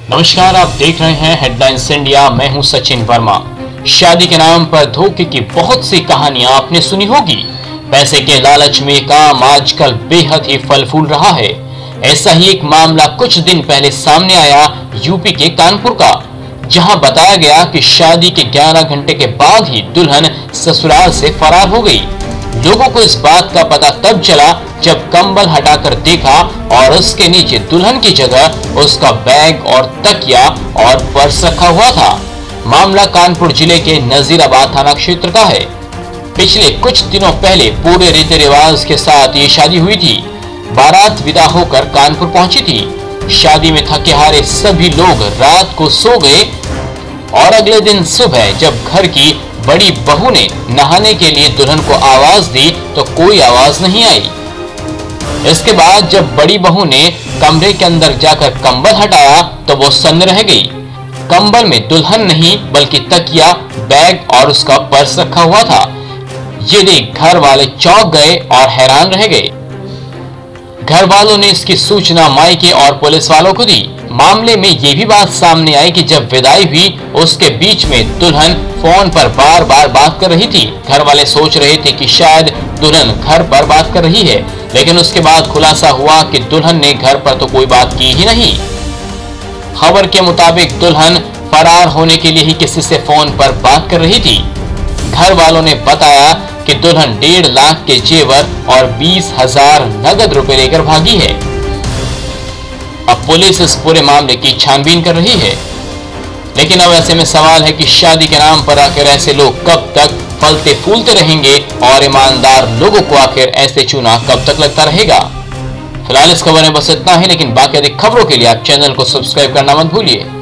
नमस्कार, आप देख रहे हैं हेडलाइंस इंडिया। मैं हूं सचिन वर्मा। शादी के नाम पर धोखे की बहुत सी कहानियां आपने सुनी होगी। पैसे के लालच में काम आजकल बेहद ही फल फूल रहा है। ऐसा ही एक मामला कुछ दिन पहले सामने आया यूपी के कानपुर का, जहां बताया गया कि शादी के 11 घंटे के बाद ही दुल्हन ससुराल से फरार हो गई। लोगों को इस बात का पता तब चला जब कंबल हटाकर देखा और उसके नीचे दुल्हन की जगह उसका बैग और तकिया और पर्स रखा हुआ था। मामला कानपुर जिले के नजीराबाद थाना क्षेत्र का है। पिछले कुछ दिनों पहले पूरे रीति रिवाज के साथ ये शादी हुई थी। बारात विदा होकर कानपुर पहुंची थी। शादी में थके हारे सभी लोग रात को सो गए और अगले दिन सुबह जब घर की बड़ी बहू ने नहाने के लिए दुल्हन को आवाज दी तो कोई आवाज नहीं आई। इसके बाद जब बड़ी बहू ने कमरे के अंदर जाकर कंबल हटाया तो वो सन्न रह गई। कंबल में दुल्हन नहीं बल्कि तकिया, बैग और उसका पर्स रखा हुआ था। ये देख घर वाले चौंक गए और हैरान रह गए। घर वालों ने इसकी सूचना मायके और पुलिस वालों को दी। मामले में ये भी बात सामने आई कि जब विदाई हुई उसके बीच में दुल्हन फोन पर बार बार बात कर रही थी। घर वाले सोच रहे थे कि शायद दुल्हन घर पर बात कर रही है, लेकिन उसके बाद खुलासा हुआ कि दुल्हन ने घर पर तो कोई बात की ही नहीं। खबर के मुताबिक दुल्हन फरार होने के लिए ही किसी से फोन पर बात कर रही थी। घर वालों ने बताया कि दुल्हन 1.5 लाख के जेवर और 20,000 नगद रुपए लेकर भागी है। अब पुलिस इस पूरे मामले की छानबीन कर रही है। लेकिन अब ऐसे में सवाल है कि शादी के नाम पर आखिर ऐसे लोग कब तक फलते फूलते रहेंगे और ईमानदार लोगों को आखिर ऐसे चूना कब तक लगता रहेगा। फिलहाल इस खबर में बस इतना ही, लेकिन बाकी अधिक खबरों के लिए आप चैनल को सब्सक्राइब करना मत भूलिए।